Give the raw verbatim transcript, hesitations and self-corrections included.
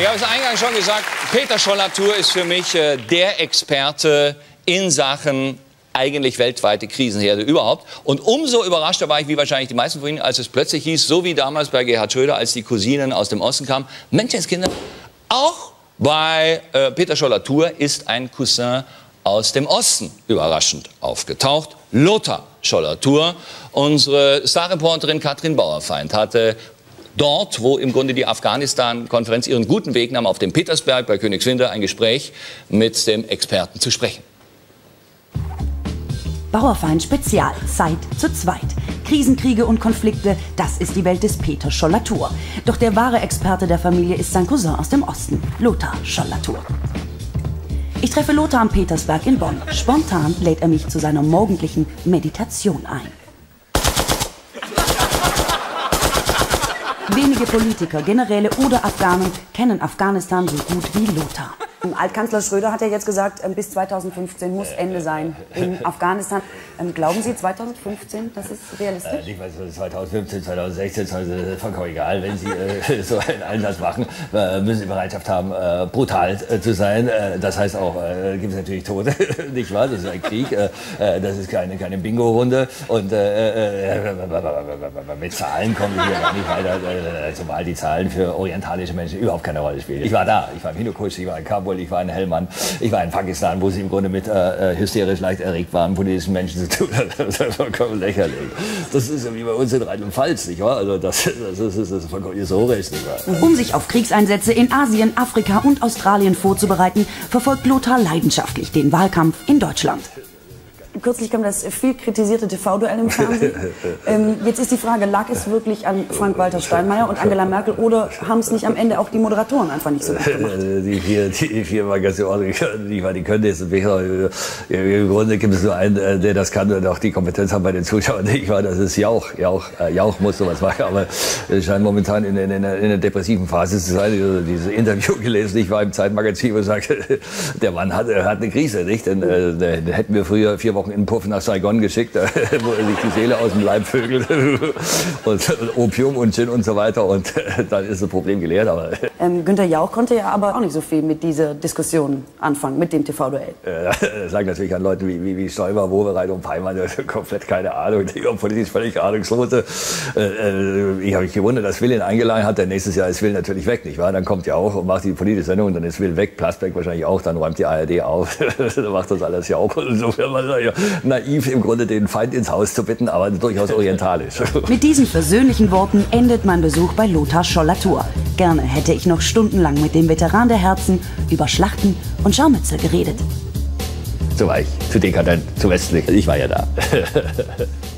Ich habe es eingangs schon gesagt, Peter Scholl-Latour ist für mich äh, der Experte in Sachen eigentlich weltweite Krisenherde überhaupt. Und umso überraschter war ich, wie wahrscheinlich die meisten von Ihnen, als es plötzlich hieß, so wie damals bei Gerhard Schröder, als die Cousinen aus dem Osten kamen, Menschenskinder, auch bei äh, Peter Scholl-Latour ist ein Cousin aus dem Osten überraschend aufgetaucht. Lothar Scholl-Latour. Unsere Starreporterin Katrin Bauerfeind hatte dort, wo im Grunde die Afghanistan-Konferenz ihren guten Weg nahm, auf dem Petersberg bei Königswinter, ein Gespräch mit dem Experten zu sprechen. Bauerfeind Spezial, Zeit zu zweit. Krisenkriege und Konflikte, das ist die Welt des Peter Scholl-Latour. Doch der wahre Experte der Familie ist sein Cousin aus dem Osten, Lothar Scholl-Latour. Ich treffe Lothar am Petersberg in Bonn. Spontan lädt er mich zu seiner morgendlichen Meditation ein. Wenige Politiker, Generäle oder Afghanen kennen Afghanistan so gut wie Lothar. Altkanzler Schröder hat ja jetzt gesagt, bis zweitausendfünfzehn muss Ende sein in Afghanistan. Glauben Sie zweitausendfünfzehn, das ist realistisch? Äh, ich weiß, zweitausendfünfzehn, zweitausendsechzehn, ist vollkommen egal. Wenn Sie äh, so einen Einsatz machen, äh, müssen Sie Bereitschaft haben, äh, brutal äh, zu sein. Äh, das heißt auch, äh, gibt es natürlich Tote, nicht wahr? Das ist ein Krieg, äh, das ist keine, keine Bingo-Runde. Und äh, äh, mit Zahlen kommen wir hier gar nicht weiter, äh, zumal die Zahlen für orientalische Menschen überhaupt keine Rolle spielen. Ich war da, ich war in Hindukusch, ich war in Kabul, ich war in Helmand, ich war in Pakistan, wo sie im Grunde mit äh, hysterisch leicht erregt waren, politischen Menschen zu tun. Das ist vollkommen lächerlich. Das ist ja wie bei uns in Rheinland-Pfalz, nicht wahr? Also das, das, ist, das ist vollkommen historisch, nicht wahr? Um sich auf Kriegseinsätze in Asien, Afrika und Australien vorzubereiten, verfolgt Lothar leidenschaftlich den Wahlkampf in Deutschland. Kürzlich kam das viel kritisierte T V-Duell im Fernsehen. ähm, jetzt ist die Frage, lag es wirklich an Frank-Walter Steinmeier und Angela Merkel oder haben es nicht am Ende auch die Moderatoren einfach nicht so gut gemacht? Die vier, die vier waren ganz in Ordnung. Die, die können jetzt im Grunde gibt es nur einen, der das kann und auch die Kompetenz haben bei den Zuschauern. Ich war, das ist Jauch. Jauch, Jauch muss sowas machen, aber es scheint momentan in, in, in einer depressiven Phase zu sein. Ich habe dieses Interview gelesen, ich war im Zeitmagazin und sagte, der Mann hat, hat eine Krise, nicht? Denn äh, den hätten wir früher vier Wochen in den Puff nach Saigon geschickt, wo er sich die Seele aus dem Leib vögelt und Opium und Gin und so weiter und dann ist das Problem gelehrt. Aber ähm, Günther Jauch konnte ja aber auch nicht so viel mit dieser Diskussion anfangen, mit dem T V-Duell. Äh, das sagen natürlich an Leute wie, wie, wie Stoiber, Wowereit und Peimann, komplett keine Ahnung, die haben politisch völlig ahnungslose. Äh, ich habe mich gewundert, dass Will ihn eingeladen hat, denn nächstes Jahr ist Will natürlich weg, nicht wahr? Dann kommt Jauch und macht die politische Sendung und dann ist Will weg, Plasberg wahrscheinlich auch, dann räumt die A R D auf, dann macht das alles Jauch und insofern war das ja naiv im Grunde den Feind ins Haus zu bitten, aber durchaus orientalisch. Mit diesen versöhnlichen Worten endet mein Besuch bei Lothar Scholl-Latour. Gerne hätte ich noch stundenlang mit dem Veteran der Herzen über Schlachten und Scharmützel geredet. Zu weich, zu dekadent, zu westlich. Ich war ja da.